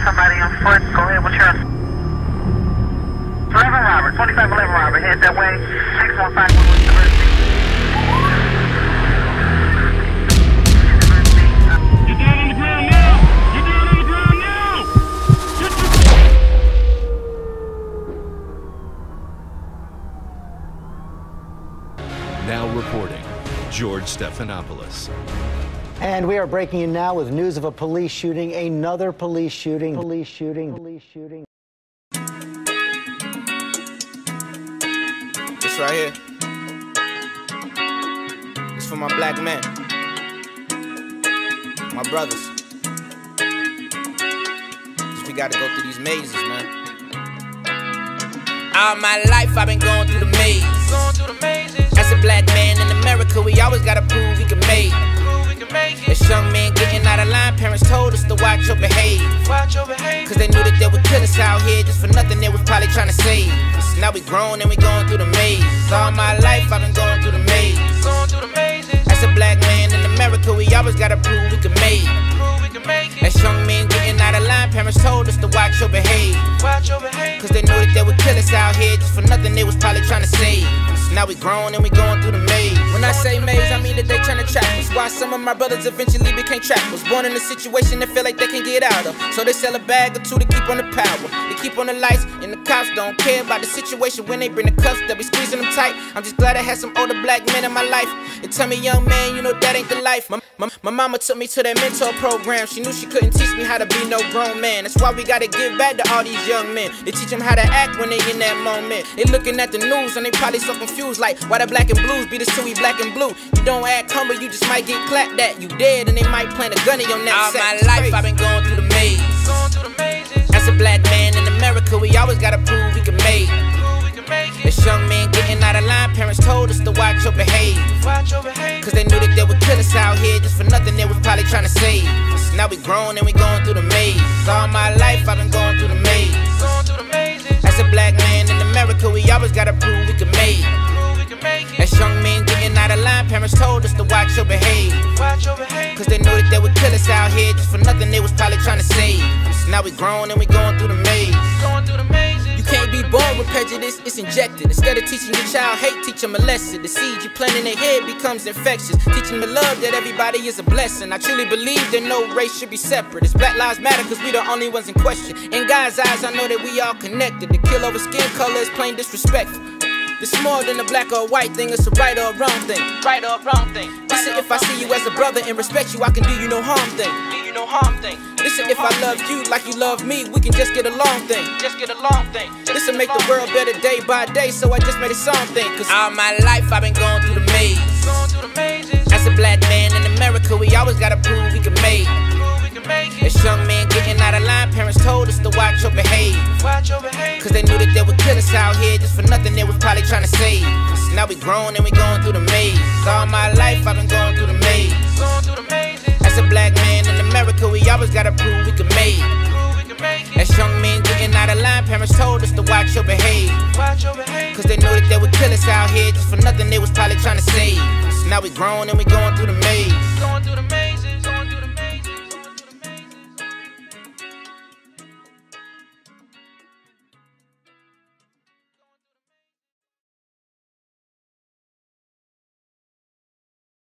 somebody on foot. Go ahead, what's your 11 Robert, 2511 Robert, head that way, 6151 University. Get down on the ground now! Get down on the ground now! Now reporting, George Stephanopoulos. And we are breaking in now with news of a police shooting, another police shooting. This right here, it's for my black men, my brothers. 'Cause we gotta go through these mazes, man. All my life I've been going through the maze. As a black man in America, we always gotta prove we can make it. As young men getting out of line, parents told us to watch your behavior. Cause they knew that they would kill us out here just for nothing, they was probably trying to save us. Now we grown and we going through the maze. All my life I've been going through the maze. As a black man in America, we always gotta prove we can make it. As young men getting out of line, parents told us to watch your behavior. Cause they knew that they would kill us out here just for nothing, they was probably trying to save us. Now we grown and we going through the maze. When I say maze, I mean that they trying to trap us. Why some of my brothers eventually became trappers. Born in a situation they feel like they can get out of. So they sell a bag or two to keep on the power. They keep on the lights and the cops don't care about the situation. When they bring the cuffs, they be squeezing them tight. I'm just glad I had some older black men in my life. They tell me, young man, you know that ain't the life. My mama took me to that mentor program. She knew she couldn't teach me how to be no grown man. That's why we gotta give back to all these young men. They teach them how to act when they in that moment. They looking at the news and they probably so confused, like why the black and blues be the two we black and blue. You don't act humble, you just might get clapped at. You dead and they might plant a gun in your neck. All my life I've been going through the maze. As a black man in America, we always gotta prove we can make it. As young men getting out of line, parents told us to watch your behavior. Cause they knew that they would kill us out here just for nothing, they was probably trying to save us. Now we grown and we going through the maze. All my life I've been going through the maze. As a black man in America, we always gotta prove we can make it. As young men getting out of line, parents told us to watch your behavior. Cause they knew that they would kill us out here just for nothing, they was probably trying to save us. Now we grown and we going through the maze. You can't be born with prejudice, it's injected. Instead of teaching your child hate, teach them a lesson. The seed you plant in their head becomes infectious. Teach them to love that everybody is a blessing. I truly believe that no race should be separate. It's Black Lives Matter cause we the only ones in question. In God's eyes I know that we all connected. The kill over skin color is plain disrespectful. It's more than a black or white thing, it's a right or wrong thing. Listen, if I see you as a brother and respect you, I can do you no harm thing. Listen, if I love you like you love me, we can just get along thing. Listen, make the world better day by day, so I just made a song thing. Cause all my life I've been going through the maze. As a black man in America, we always gotta prove we can make it. As young men getting out of line, parents told us to watch your behavior. Cause they knew that they would kill us out here just for nothing, they was probably trying to save us. Now we grown and we going through the maze. All my life I've been going through the maze. As a black man in America, we always gotta prove we can make it. As young men getting out of line, parents told us to watch your behavior. Cause they knew that they would kill us out here just for nothing, they was probably trying to save us. Now we grown and we going through the maze.